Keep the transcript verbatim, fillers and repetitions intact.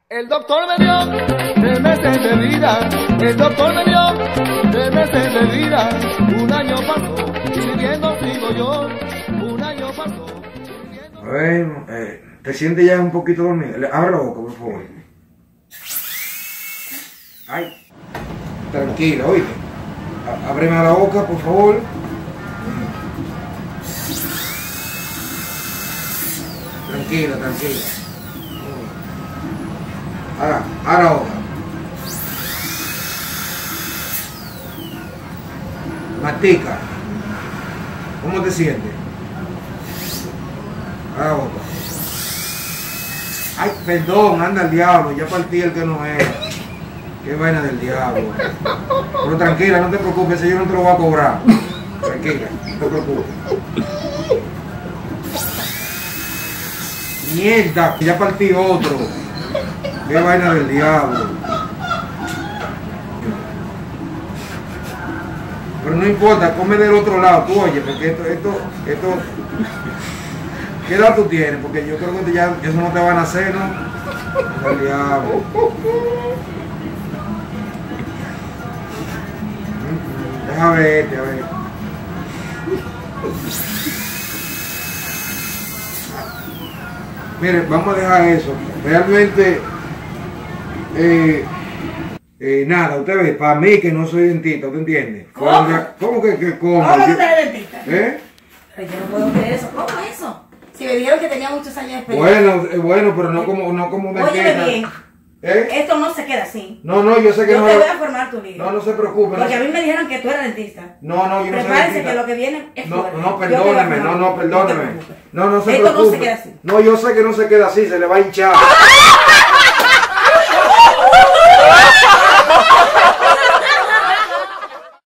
El doctor me dio tres meses de vida, el doctor me dio tres meses de vida, un año pasó y viviendo sigo yo, un año pasó. Bueno, eh, ¿te sientes ya un poquito dormido? Abre la boca, por favor. Ay, tranquila, oíste. Ábreme la boca, por favor. Tranquila, tranquila. Ahora, ahora boca. Mastica. ¿Cómo te sientes? Ahora boca. Ay, perdón, anda el diablo, ya partí el que no era. Qué vaina del diablo. Pero tranquila, no te preocupes, ese yo no te lo voy a cobrar. Tranquila, no te preocupes. Mierda, ya partí otro. Qué vaina del diablo. Pero no importa, come del otro lado, tú oye, porque esto, esto, esto. ¿Qué edad tú tienes? Porque yo creo que ya eso no te van a hacer, ¿no? El diablo. Deja verte, a ver. Mire, vamos a dejar eso. Realmente, eh, eh, nada, usted ve, para mí que no soy dentista, ¿usted entiende? ¿Cómo? ¿Cómo que, que cómo? ¿Cómo que usted es dentista? ¿Eh? Pero yo no puedo creer eso. ¿Cómo eso? Si me dijeron que tenía muchos años de experiencia. Bueno, eh, bueno, pero no como, no como dentista. Óyeme bien. ¿Eh? Esto no se queda así. No, no, yo sé que yo no. Yo te voy a formar tu vida. No, no se preocupe. Porque no. a mí me dijeron que tú eras dentista. No, no, yo no soy Prepárese dentista. que lo que viene es No, fuerte. no, perdóneme, no, no, perdóneme. No, no se Esto preocupe. no se queda así. No, yo sé que no se queda así, se le va a hinchar.